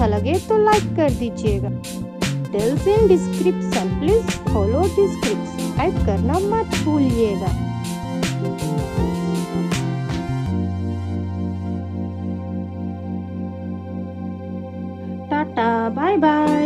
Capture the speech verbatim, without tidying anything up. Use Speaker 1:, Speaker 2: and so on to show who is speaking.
Speaker 1: अच्छा लगे तो लाइक कर दीजिएगा। Details in description, please follow description, type करना मत भूलिएगा। Tata, bye bye.